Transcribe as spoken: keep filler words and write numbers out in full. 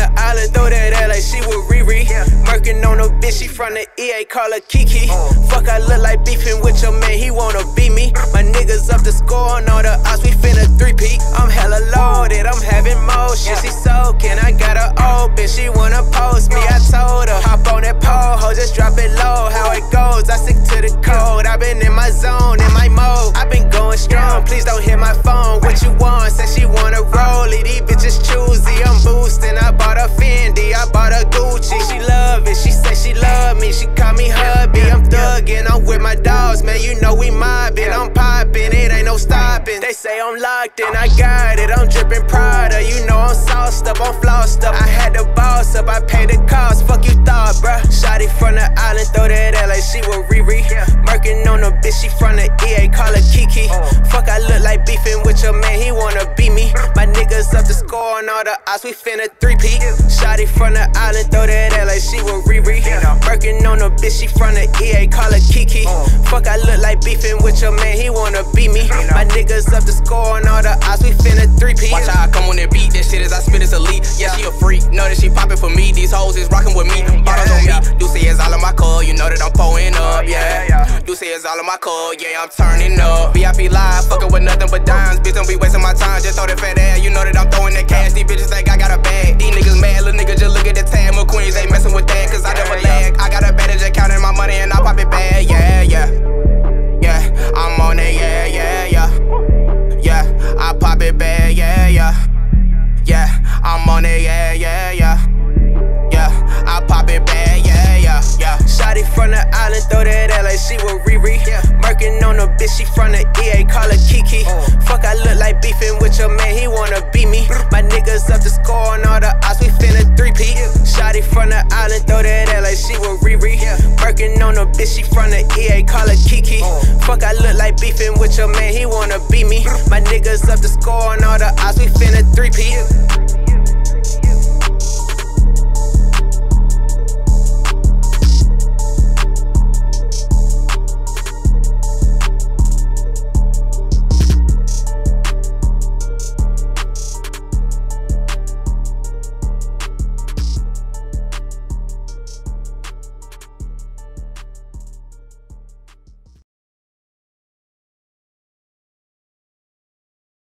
island, throw that ass like she was Riri. Murking on a bitch, she from the E A, call her Kiki. Fuck, I look like beefing with your man, he wanna beat me. My niggas up to score on all the odds, we finna three-peat. I'm hella loaded, I'm having motion. She soaking, I got her open, she wanna post me. I told her, hop on that pole, ho, just drop it low. How it goes, I stick to the code. I been in my zone, in my mode. I been going strong, please don't hit my phone. What you want? Said she wanna roll it. These bitches choosy, I'm boosting. I bought a Fendi, I bought a Gucci. She love it, she say she love me. She call me hubby, I'm thuggin'. I'm with my dogs, man, you know we mobbing. I'm popping, it ain't no stopping. They say I'm locked in, I got it. I'm drippin' Prada, you know I'm sauced up, I'm flossed up. I had the boss up, I paid the cost. Fuck you thought, bruh. Shotty from the island, throw that ass like she was Riri. Murking on a bitch, she from the E A, call her Kiki. Fuck, I look like beefing with your man, he wanna beat me. My niggas up to score on all the odds, we finna three-peat. Shotty from the island, throw that ass like she was Riri. Murking on a bitch, she from the E A, call her Kiki. Fuck, I look like beefing with your man, he wanna beat me. My niggas up to score on all the odds, we finna three-peat. Watch how I come on that beat, that shit as I spit is elite. Yeah, she a freak, know that she poppin' for me. These hoes is rockin' with me, bottles on me. Ducey is all in my car, you know that I'm pouring up, yeah. Ducey is all in my car, yeah, I'm turning up. V I P live, fuckin' with nothing but dimes. Bitch, don't be wasting my time, just throw that fat ass. You know that I'm throwing that cash, these bitches think I got a bag. These niggas mad, little nigga, just look at the tag. McQueens ain't messin' with that, cause I never lag. I got a bad, just counting my money and I pop it bad, yeah, yeah. Yeah, I'm on it, yeah, yeah, yeah. Yeah, I pop it bad, yeah, yeah. Yeah, I'm on it, yeah, yeah, yeah. Yeah, I pop it bad, yeah, yeah, yeah. Shotty from the island, throw that ass like she was Riri. Murking on a bitch, she from the E A, call her Kiki. Fuck, I look like beefing with your man, he wanna beat me. My niggas up to score on all the odds, we finna three-peat. Shotty from the island, throw that ass like she was Riri. Murking on a bitch, she from the E A, call her Kiki. Fuck, I look like beefing with your man, he wanna beat me. My niggas up to score on all the odds, we finna three-peat.